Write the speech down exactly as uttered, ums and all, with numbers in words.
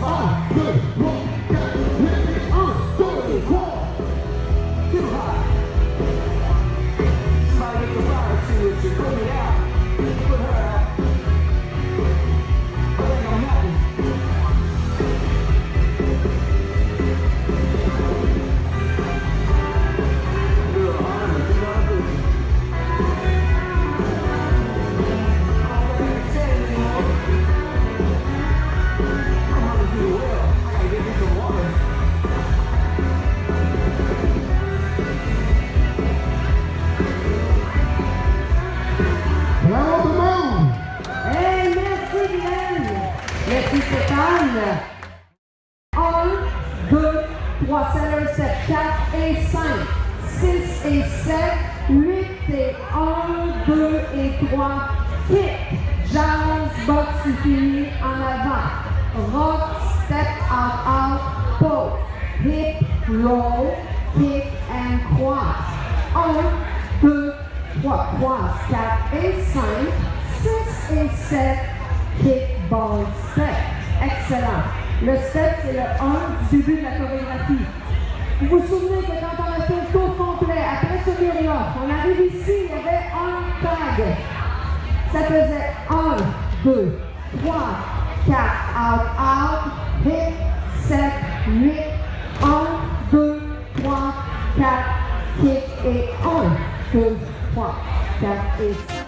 un, deux, trois, quatre, huit, un, deux, trois. Too high. Somebody get the fire to it, put me out. Put her out. But ain't no nothing. Girl, I'm a good on a booty. I don't got anything to say anymore. I'm gonna do well. I gotta get me some water. Bravo tout le monde! Hey, merci Glenn! Merci Stéphane! un, deux, trois, sept, sept, quatre et cinq, six et sept, huit et un, deux et trois, kick, jazz, box fini en avant, rock, step out, out, pose, hip, roll, kick and cross. un, deux, trois, cross, quatre et cinq, six et sept, kick, ball, step. Excellent. Le step, c'est le un du début de la chorégraphie. Vous vous souvenez que quand on a fait le tour complet, après ce mur-là, on arrive ici, il y avait un tag. Ça faisait un, deux, trois, quatre, out, out, hit, sept, huit, un, deux, trois, quatre, kick et un, deux, trois, quatre et cinq.